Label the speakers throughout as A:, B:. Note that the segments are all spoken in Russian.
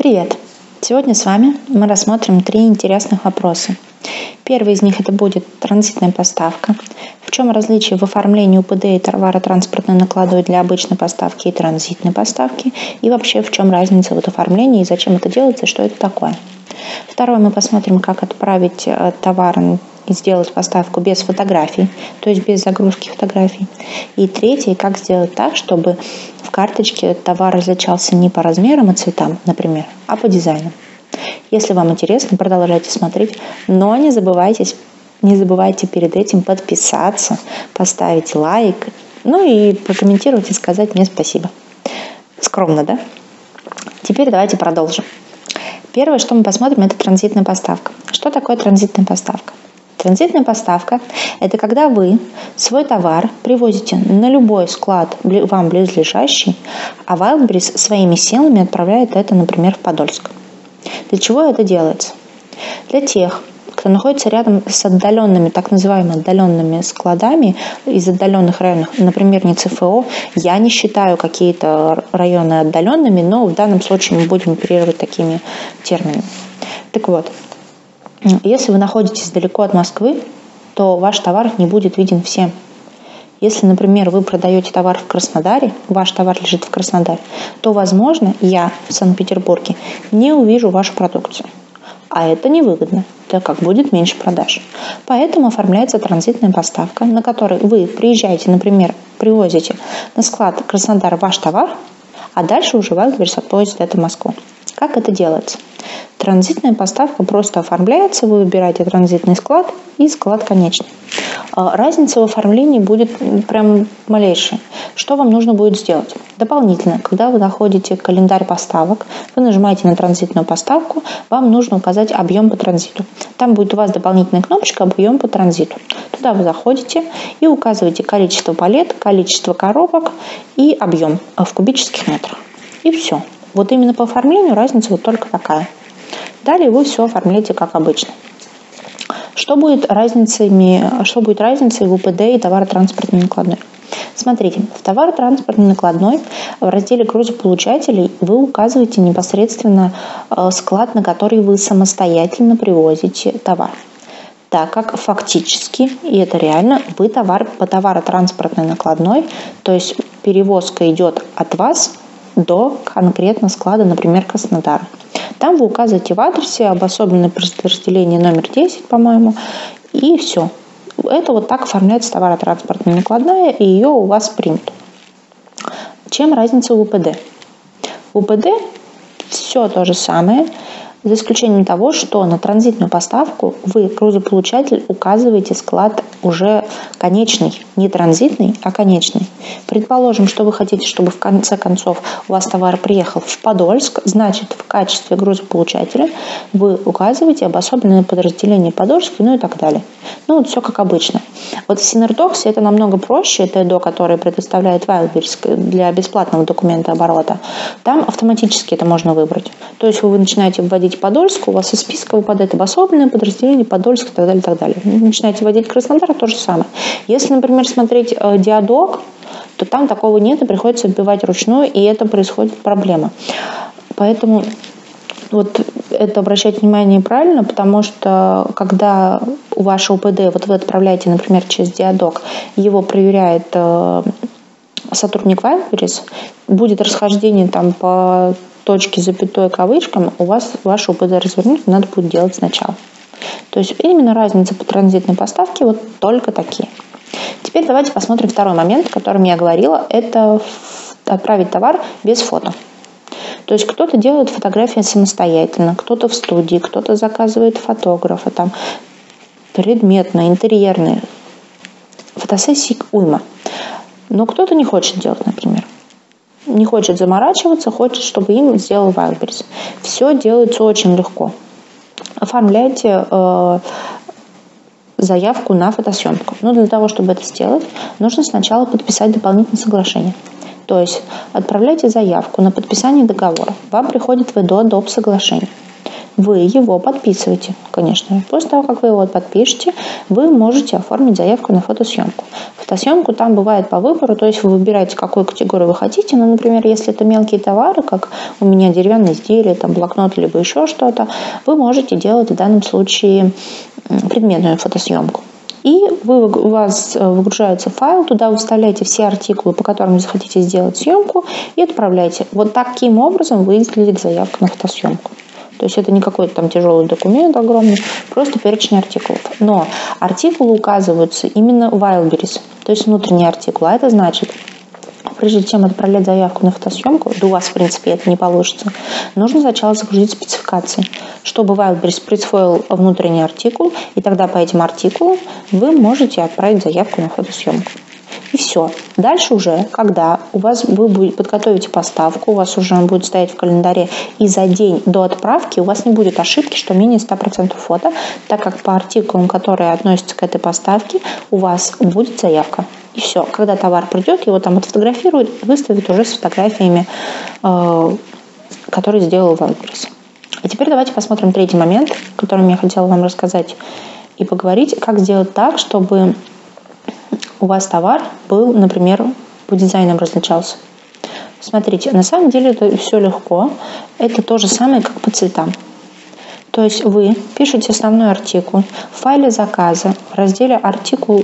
A: Привет! Сегодня с вами мы рассмотрим 3 интересных вопроса. Первый из них это будет транзитная поставка. В чем различие в оформлении УПД и товаротранспортной накладной для обычной поставки и транзитной поставки? И вообще в чем разница в оформлении и зачем это делается, и что это такое? Второй мы посмотрим, как отправить товар и сделать поставку без фотографий, то есть без загрузки фотографий. И третий, как сделать так, чтобы в карточке товар различался не по размерам и цветам, например, а по дизайну. Если вам интересно, продолжайте смотреть, но не забывайте перед этим подписаться, поставить лайк, и прокомментировать и сказать мне спасибо. Скромно, да? Теперь давайте продолжим. Первое, что мы посмотрим, это транзитная поставка. Что такое транзитная поставка? Транзитная поставка – это когда вы свой товар привозите на любой склад, вам близлежащий, а Wildberries своими силами отправляет это, например, в Подольск. Для чего это делается? Для тех, кто находится рядом с отдаленными, так называемыми отдаленными складами из отдаленных районов, например, не ЦФО, я не считаю какие-то районы отдаленными, но в данном случае мы будем оперировать такими терминами. Так вот, если вы находитесь далеко от Москвы, то ваш товар не будет виден всем. Если, например, вы продаете товар в Краснодаре, ваш товар лежит в Краснодаре, то, возможно, я в Санкт-Петербурге не увижу вашу продукцию. А это невыгодно, так как будет меньше продаж. Поэтому оформляется транзитная поставка, на которой вы приезжаете, например, привозите на склад Краснодар ваш товар, а дальше уже Wildberries отвозит это в Москву. Как это делается? Транзитная поставка просто оформляется, вы выбираете транзитный склад и склад конечный. Разница в оформлении будет прям малейшая. Что вам нужно будет сделать? Дополнительно, когда вы находите календарь поставок, вы нажимаете на транзитную поставку, вам нужно указать объем по транзиту. Там будет у вас дополнительная кнопочка «Объем по транзиту». Туда вы заходите и указываете количество палет, количество коробок и объем в кубических метрах. И все. Вот именно по оформлению разница вот только такая. Далее вы все оформляете как обычно. Что будет разницей в УПД и товаротранспортной накладной? Смотрите, в товаротранспортной накладной в разделе грузополучателей вы указываете непосредственно склад, на который вы самостоятельно привозите товар. Так как фактически, и это реально, вы по товаротранспортной накладной, то есть перевозка идет от вас до конкретно склада, например, Краснодара. Там вы указываете в адресе обособленное подразделение номер 10, по-моему, и все. Это вот так оформляется товаротранспортная накладная, и ее у вас примут. Чем разница в УПД? В УПД все то же самое, за исключением того, что на транзитную поставку вы, грузополучатель, указываете склад уже конечный, не транзитный, а конечный. Предположим, что вы хотите, чтобы в конце концов у вас товар приехал в Подольск, значит, в качестве грузополучателя вы указываете обособленное подразделение Подольск, и так далее. Вот все как обычно. Вот в Синердоксе это намного проще, это ЭДО, который предоставляет Wildberries для бесплатного документа оборота. Там автоматически это можно выбрать. То есть вы начинаете вводить Подольск, у вас из списка выпадает обособленное подразделение Подольск и так далее, и так далее. Начинаете вводить Краснодар, то же самое. Если, например, смотреть диадок, то там такого нет, и приходится вбивать ручную, и это происходит проблема. Поэтому вот это обращать внимание правильно, потому что когда у вашего УПД, вот вы отправляете, например, через диадок, его проверяет сотрудник Wildberries, будет расхождение там по точке, запятой, кавычкам, у вас ваше УПД развернуть, надо будет делать сначала. То есть именно разница по транзитной поставке вот только такие. Теперь давайте посмотрим второй момент, о котором я говорила, это отправить товар без фото. То есть кто-то делает фотографии самостоятельно, кто-то в студии, кто-то заказывает фотографа, там предметные, интерьерные. Фотосессий уйма. Но кто-то не хочет делать, например. Не хочет заморачиваться, хочет, чтобы им сделал Wildberries. Все делается очень легко. Оформляйте заявку на фотосъемку. Но для того, чтобы это сделать, нужно сначала подписать дополнительное соглашение. То есть отправляйте заявку на подписание договора. Вам приходит в ЭДО доп. Соглашение. вы его подписываете, конечно. После того, как вы его подпишете, вы можете оформить заявку на фотосъемку. Фотосъемку там бывает по выбору, то есть вы выбираете, какую категорию вы хотите. Ну, например, если это мелкие товары, как у меня деревянные изделия, там блокнот, либо еще что-то, вы можете делать в данном случае предметную фотосъемку. И у вас выгружается файл, туда вы вставляете все артикулы, по которым вы захотите сделать съемку, и отправляете. Вот таким образом выглядит заявка на фотосъемку. То есть это не какой-то там тяжелый документ огромный, просто перечень артикулов. Но артикулы указываются именно в Wildberries, то есть внутренние артикулы. А это значит, прежде чем отправлять заявку на фотосъемку, да у вас, в принципе, это не получится, нужно сначала загрузить спецификации, чтобы Wildberries присвоил внутренний артикул, и тогда по этим артикулам вы можете отправить заявку на фотосъемку. И все. Дальше уже, когда вы подготовите поставку, у вас уже он будет стоять в календаре, и за день до отправки у вас не будет ошибки, что менее 100% фото, так как по артикулам, которые относятся к этой поставке, у вас будет заявка. И все. Когда товар придет, его там отфотографируют, выставят уже с фотографиями, которые сделал Wildberries. И теперь давайте посмотрим третий момент, о котором я хотела вам рассказать и поговорить, как сделать так, чтобы у вас товар был, например, по дизайнам различался. Смотрите, на самом деле это все легко. Это то же самое, как по цветам. То есть вы пишете основной артикул в файле заказа в разделе артикул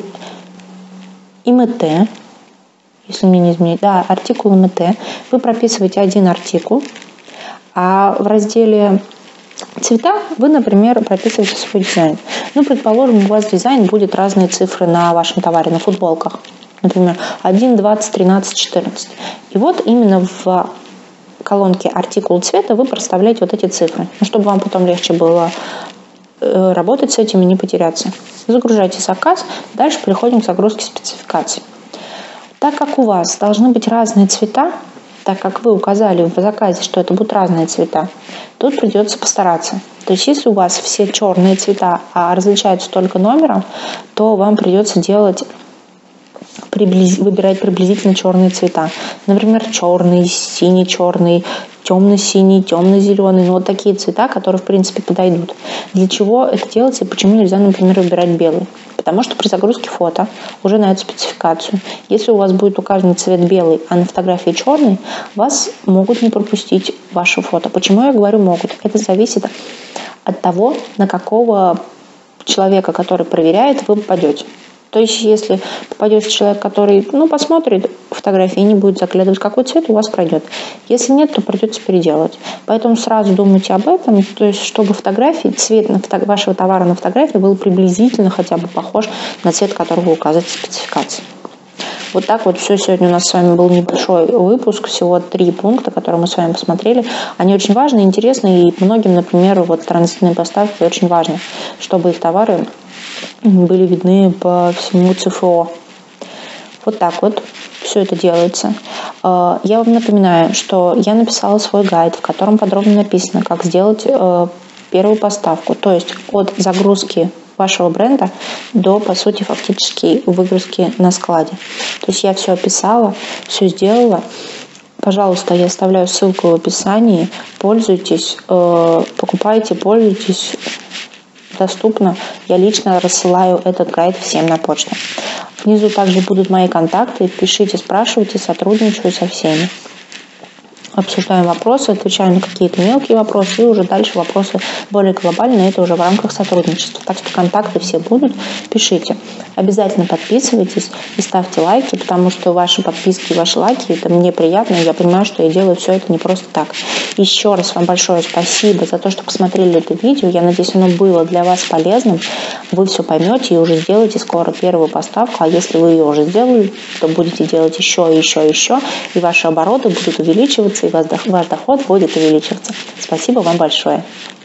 A: ИМТ, если мне не изменить, да, артикул ИМТ, вы прописываете один артикул, а в разделе цвета вы, например, прописываете свой дизайн. Ну, предположим, у вас дизайн будет разные цифры на вашем товаре, на футболках. Например, 1, 20, 13, 14. И вот именно в колонке артикул цвета вы проставляете вот эти цифры, чтобы вам потом легче было работать с этим и не потеряться. Загружайте заказ, дальше переходим к загрузке спецификаций. Так как у вас должны быть разные цвета, так как вы указали в заказе, что это будут разные цвета, тут придется постараться. То есть если у вас все черные цвета, а различаются только номером, то вам придется выбирать приблизительно черные цвета. Например, черный, синий-черный, темно-синий, темно-зеленый. Ну, вот такие цвета, которые, в принципе, подойдут. Для чего это делается и почему нельзя, например, выбирать белый? Потому что при загрузке фото уже на эту спецификацию, если у вас будет указан цвет белый, а на фотографии черный, вас могут не пропустить ваше фото. Почему я говорю могут? Это зависит от того, на какого человека, который проверяет, вы попадете. То есть, если попадет человек, который посмотрит фотографии и не будет заглядывать, какой цвет у вас пройдет. Если нет, то придется переделать. Поэтому сразу думайте об этом, то есть, чтобы цвет вашего товара на фотографии был приблизительно хотя бы похож на цвет, который вы указываете в спецификации. Вот так вот все. Сегодня у нас с вами был небольшой выпуск, всего 3 пункта, которые мы с вами посмотрели. Они очень важны, интересны, и многим, например, транзитные поставки очень важно, чтобы их товары были видны по всему ЦФО. Вот так вот все это делается. Я вам напоминаю, что я написала свой гайд, в котором подробно написано, как сделать первую поставку, то есть от загрузки вашего бренда до, по сути, фактически выгрузки на складе. То есть я все описала, все сделала. Пожалуйста, я оставляю ссылку в описании. Пользуйтесь, покупайте, пользуйтесь. Доступно. Я лично рассылаю этот гайд всем на почту. Внизу также будут мои контакты. Пишите, спрашивайте, сотрудничаю со всеми. Обсуждаем вопросы, отвечаем на какие-то мелкие вопросы, и уже дальше вопросы более глобальные, это уже в рамках сотрудничества. Так что контакты все будут, пишите. Обязательно подписывайтесь и ставьте лайки, потому что ваши подписки и ваши лайки, это мне приятно, и я понимаю, что я делаю все это не просто так. Еще раз вам большое спасибо за то, что посмотрели это видео. Я надеюсь, оно было для вас полезным. Вы все поймете и уже сделаете скоро первую поставку, а если вы ее уже сделали, то будете делать еще, и ваши обороты будут увеличиваться, и ваш доход будет увеличиваться. Спасибо вам большое.